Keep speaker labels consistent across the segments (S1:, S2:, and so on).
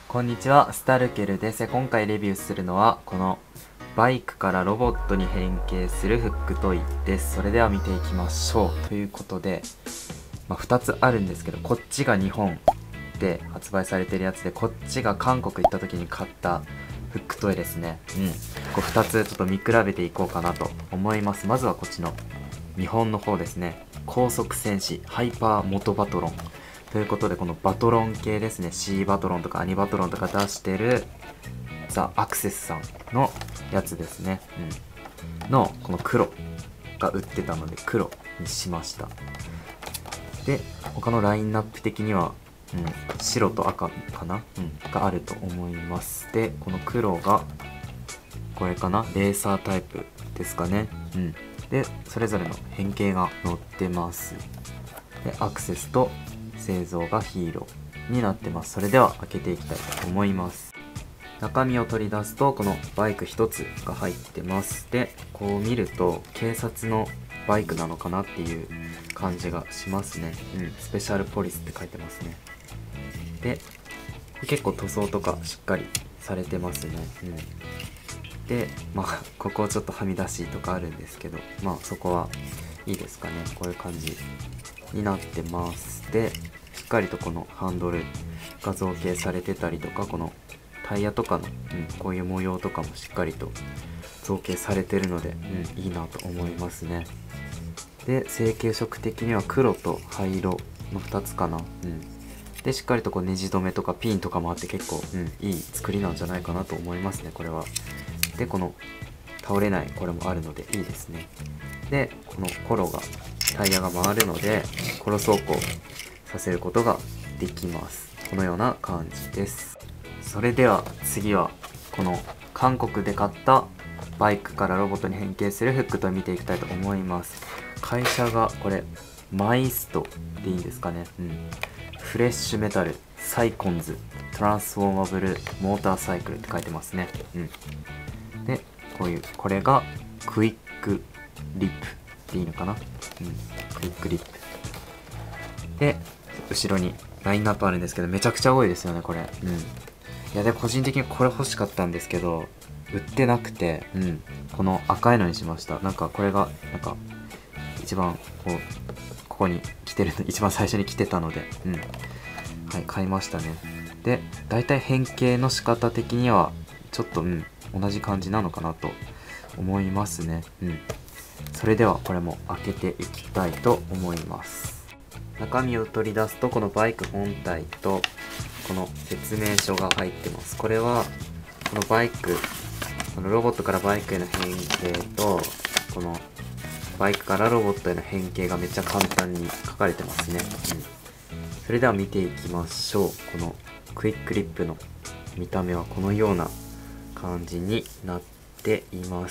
S1: こんにちは、スタルケルです。今回レビューするのはこのバイクからロボットに変形するフックトイです。それでは見ていきましょう。ということで、2つあるんですけど、こっちが日本で発売されてるやつで、こっちが韓国行った時に買ったフックトイですね。こう2つちょっと見比べていこうかなと思います。まずはこっちの日本の方ですね。高速戦士ハイパーモトバトロンということで、このバトロン系ですね、 C バトロンとかアニバトロンとか出してるザ・アクセスさんのやつですね、のこの黒が売ってたので黒にしました。で他のラインナップ的には、白と赤かな、があると思います。でこの黒がこれかな、レーサータイプですかね。でそれぞれの変形が載ってます。でアクセスと製造がヒーローになってます。それでは開けていきたいと思います。中身を取り出すとこのバイク1つが入ってます。でこう見ると警察のバイクなのかなっていう感じがしますね。スペシャルポリスって書いてますね。で結構塗装とかしっかりされてますね。でここちょっとはみ出しとかあるんですけど、そこはいいですかね。こういう感じになってます。でしっかりとこのハンドルが造形されてたりとか、このタイヤとかの、こういう模様とかもしっかりと造形されてるので、いいなと思いますね。で成型色的には黒と灰色の2つかな。でしっかりとこうネジ止めとかピンとかもあって結構、いい作りなんじゃないかなと思いますね、これは。でこの倒れないこれもあるのでいいですね。でこのコロがタイヤが回るのでコロ走行させることができます。このような感じです。それでは次はこの韓国で買ったバイクからロボットに変形するフックと見ていきたいと思います。会社がこれマイストでいいんですかね。フレッシュメタルサイコンズトランスフォーマブルモーターサイクルって書いてますね。でこれがクイックリップでいいのかな。クイックリップで後ろにラインナップあるんですけど、めちゃくちゃ多いですよねこれ。いやで個人的にこれ欲しかったんですけど売ってなくて、この赤いのにしました。これが一番ここに来てるの、一番最初に来てたので、買いましたね。でだいたい変形の仕方的にはちょっと同じ感じなのかなと思いますね。それではこれも開けていきたいと思います。中身を取り出すとこのバイク本体とこの説明書が入ってます。これはこのバイク、このロボットからバイクへの変形とこのバイクからロボットへの変形がめっちゃ簡単に書かれてますね。それでは見ていきましょう。このクイックリップの見た目はこのような感じになっています。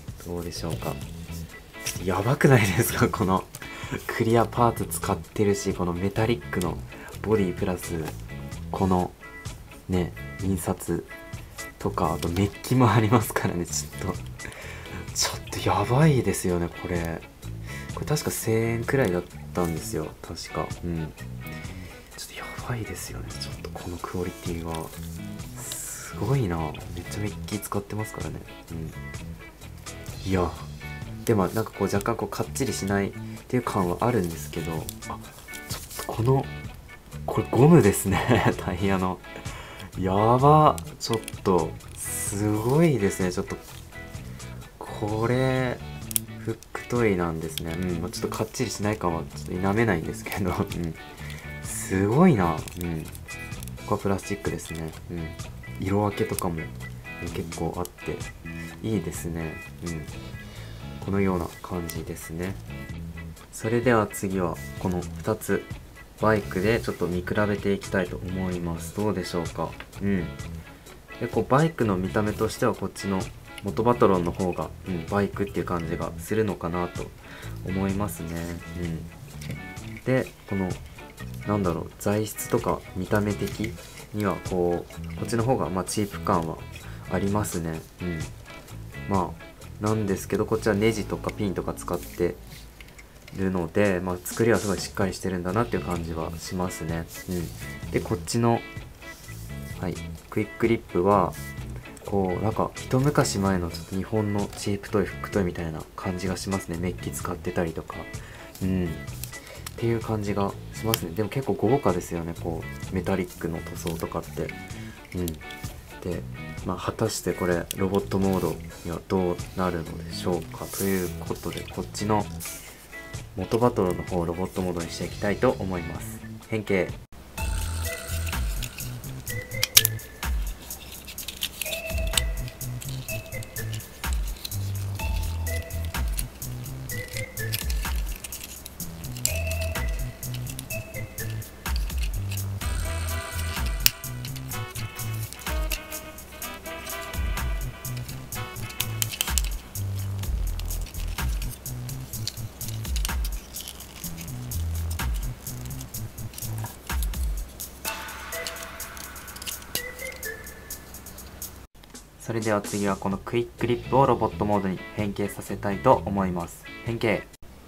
S1: どうでしょうか。やばくないですか、このクリアパーツ使ってるし、このメタリックのボディプラスこのね印刷とか、あとメッキもありますからね。ちょっとやばいですよねこれ。これ確か1000円くらいだったんですよ確か。ちょっとやばいですよね。ちょっとこのクオリティがすごいな。めっちゃメッキ使ってますからね。いやでも若干かっちりしないっていう感はあるんですけど、ちょっとこれゴムですねタイヤの。やば、ちょっとすごいですね。ちょっとこれフックトイなんですね。ちょっとかっちりしない感はちょっと否めないんですけどすごいな。ここはプラスチックですね。色分けとかも、結構あっていいですね。このような感じですね。それでは次はこの2つバイクでちょっと見比べていきたいと思います。どうでしょうか。でバイクの見た目としてはこっちのモトバトロンの方が、バイクっていう感じがするのかなと思いますね。でこの材質とか見た目的にはこっちの方がチープ感はありますね。なんですけどこっちはネジとかピンとか使ってるので、作りはすごいしっかりしてるんだなっていう感じはしますね。でこっちのはい、クイックリップはこうなんか一昔前のちょっと日本のチープトイフックトイみたいな感じがしますね。メッキ使ってたりとかっていう感じがしますね。でも結構豪華ですよね、こうメタリックの塗装とかって。で、果たしてこれロボットモードにはどうなるのでしょうかということで、こっちの元バトロの方をロボットモードにしていきたいと思います。変形。それでは次はこのクイックリップをロボットモードに変形させたいと思います。変形。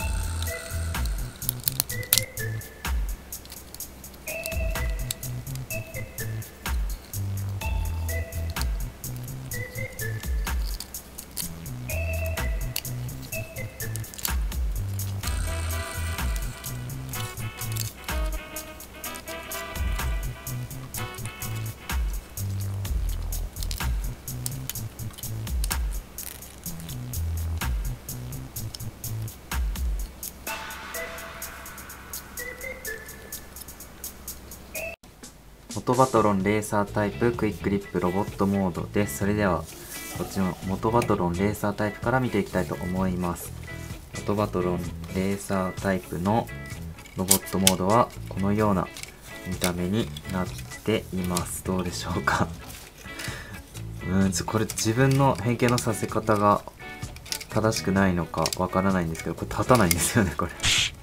S1: 元バトロンレーサータイプクイックリップロボットモードです。それではこっちの元バトロンレーサータイプから見ていきたいと思います。元バトロンレーサータイプのロボットモードはこのような見た目になっています。どうでしょうかこれ自分の変形のさせ方が正しくないのかわからないんですけど、これ立たないんですよね、これ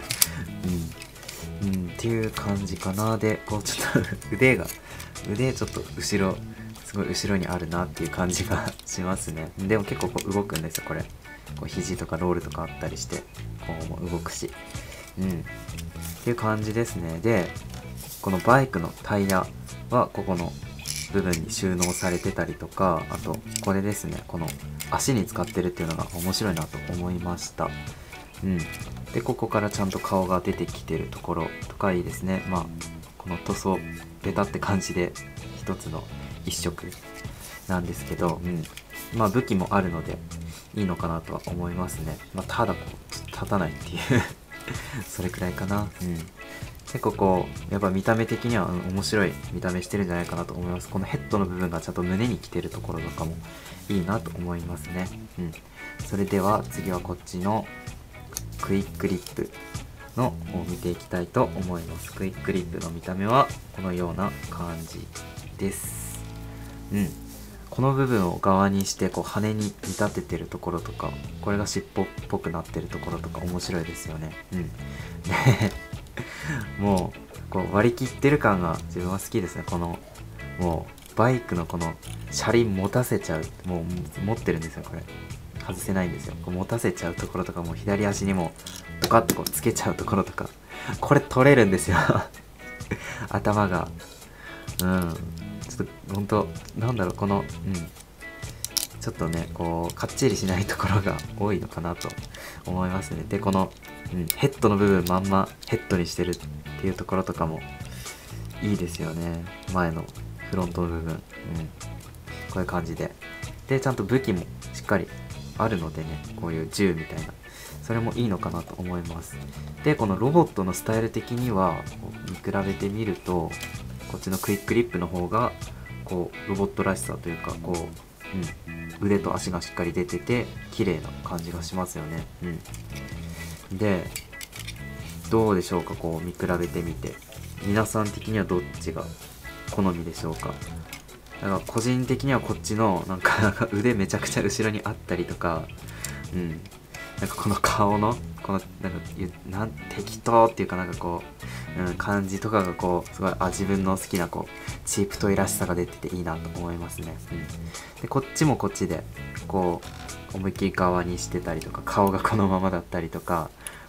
S1: っていう感じかな。で、こうちょっと腕ちょっとすごい後ろにあるなっていう感じがしますね。でも結構こう動くんですよ、これ。こう肘とかロールとかあったりして、こうも動くし。っていう感じですね。で、このバイクのタイヤはここの部分に収納されてたりとか、あとこれですね、この足に使ってるっていうのが面白いなと思いました。でここからちゃんと顔が出てきてるところとかいいですね。この塗装ベタって感じで一つの一色なんですけど、武器もあるのでいいのかなとは思いますね。ただこう立たないっていうそれくらいかな。結構こうやっぱ見た目的には面白い見た目してるんじゃないかなと思います。このヘッドの部分がちゃんと胸に来てるところとかもいいなと思いますね。それでは次はこっちのクイックリップのを見ていきたいと思います。クイックリップの見た目はこのような感じです。この部分を側にしてこう羽に見立ててるところとか、これが尻尾っぽくなってるところとか面白いですよね。もうこう割り切ってる感が自分は好きですね。このもうバイクのこの車輪持たせちゃう、もう持ってるんですよ、これ外せないんですよ。こう持たせちゃうところとかも左足にもドカッとこうつけちゃうところとか、これ取れるんですよ頭がちょっとほんとなんだろう、このちょっとねこうかっちりしないところが多いのかなと思いますね。でこの、ヘッドの部分まんまヘッドにしてるっていうところとかもいいですよね。前のフロントの部分、こういう感じでちゃんと武器もしっかりあるのでね、こういう銃みたいな、それもいいのかなと思います。でこのロボットのスタイル的には見比べてみると、こっちのクイックリップの方がこうロボットらしさというか、こう、腕と足がしっかり出てて綺麗な感じがしますよね。でどうでしょうか、こう見比べてみて皆さん的にはどっちが好みでしょうか。だから個人的にはこっちのなんか腕めちゃくちゃ後ろにあったりとか、なんかこの顔のこの適当っていうかなんかこう、感じとかがこうすごい自分の好きなこうチープトイらしさが出てていいなと思いますね。でこっちもこっちでこう思いっきり側にしてたりとか、顔がこのままだったりとか、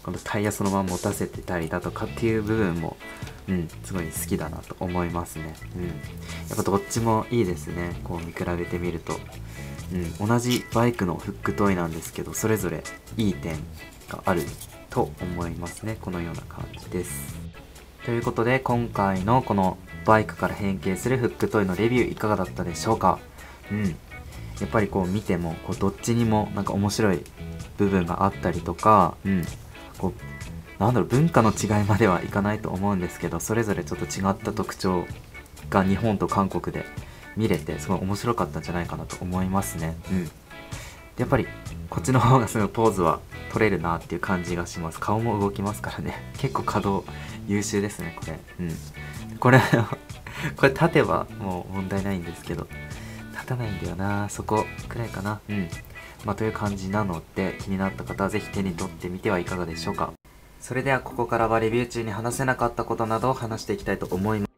S1: このタイヤそのまま持たせてたりだとかっていう部分もすごい好きだなと思いますね。やっぱどっちもいいですね、こう見比べてみると。同じバイクのフックトイなんですけど、それぞれいい点があると思いますね。このような感じです。ということで、今回のこのバイクから変形するフックトイのレビューいかがだったでしょうか。やっぱりこう見てもこうどっちにもなんか面白い部分があったりとか、こうなんだろう、文化の違いまではいかないと思うんですけど、それぞれちょっと違った特徴が日本と韓国で見れてすごい面白かったんじゃないかなと思いますね。でやっぱりこっちの方がすごいポーズは取れるなっていう感じがします。顔も動きますからね。結構稼働優秀ですね、これ。これこれ立てばもう問題ないんですけど、立たないんだよな、そこくらいかな。という感じなので、気になった方はぜひ手に取ってみてはいかがでしょうか。それではここからはレビュー中に話せなかったことなどを話していきたいと思います。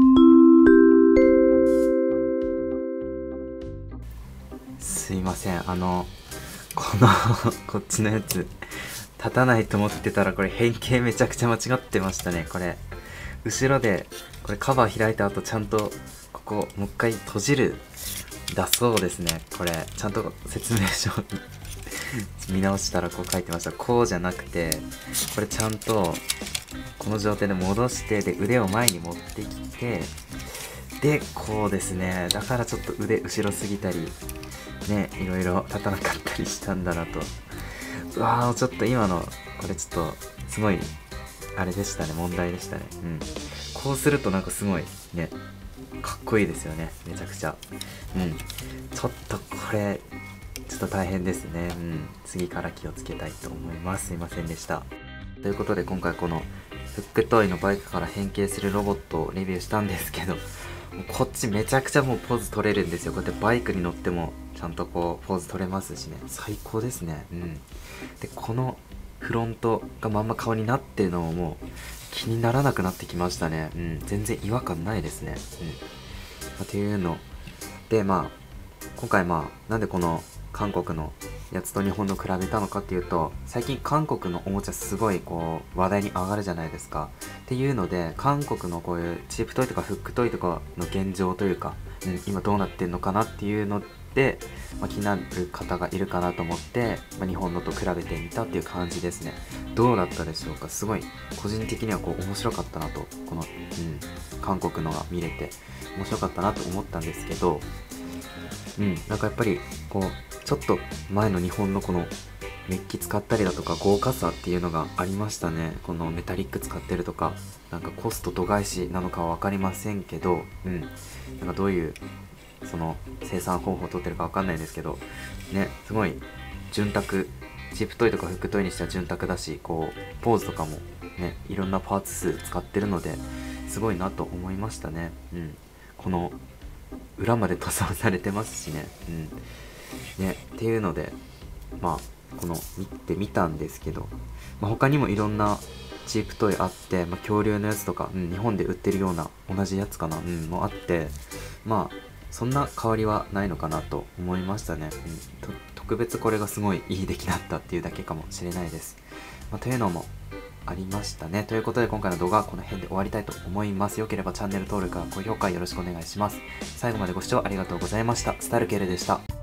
S1: すいません、このこっちのやつ立たないと思ってたら、これ変形めちゃくちゃ間違ってましたね。これ後ろでこれカバー開いた後ちゃんとここもう一回閉じるだそうですね。これちゃんと説明書見直したらこう書いてました。こうじゃなくて、これちゃんとこの状態で戻して、で腕を前に持ってきて、でこうですね。だからちょっと腕後ろすぎたりね、いろいろ立たなかったりしたんだなと。うわー、ちょっと今のこれちょっとすごいあれでしたね、問題でしたね。こうするとなんかすごいね、かっこいいですよね、めちゃくちゃ。ちょっとこれちょっと大変ですね。次から気をつけたいと思います。すいませんでした。ということで今回このフックトイのバイクから変形するロボットをレビューしたんですけど、もうこっちめちゃくちゃもうポーズ取れるんですよ。こうやってバイクに乗ってもちゃんとこうポーズ取れますしね、最高ですね。でこのフロントがまんま顔になってるのももう気にならなくなってきましたね。全然違和感ないですね。っていうので、今回なんでこの韓国のやつと日本の比べたのかっていうと、最近韓国のおもちゃすごいこう話題に上がるじゃないですか。っていうので、韓国のこういうチープトイとかフックトイとかの現状というか、今どうなってんのかなっていうので、気になる方がいるかなと思って、日本のと比べてみたっていう感じですね。どうだったでしょうか。すごい個人的にはこう面白かったなと、この、韓国のが見れて面白かったなと思ったんですけど、なんかやっぱりこうちょっと前の日本のこのメッキ使ったりだとか豪華さっていうのがありましたね。このメタリック使ってるとか、なんかコスト度外視なのかは分かりませんけど、なんかどういうその生産方法を取ってるか分かんないですけどね、すごい潤沢、チープトイとかフックトイにしては潤沢だし、こうポーズとかもね、いろんなパーツ数使ってるのですごいなと思いましたね。この裏まで塗装されてますしね。っていうのでこの見てみたんですけど、他にもいろんなチープトイあって、恐竜のやつとか、日本で売ってるような同じやつかな、もあって、そんな変わりはないのかなと思いましたね。特別これがすごいいい出来だったっていうだけかもしれないです。というのもありましたね。ということで今回の動画はこの辺で終わりたいと思います。よければチャンネル登録や高評価よろしくお願いします。最後までご視聴ありがとうございました。スタイルケルでした。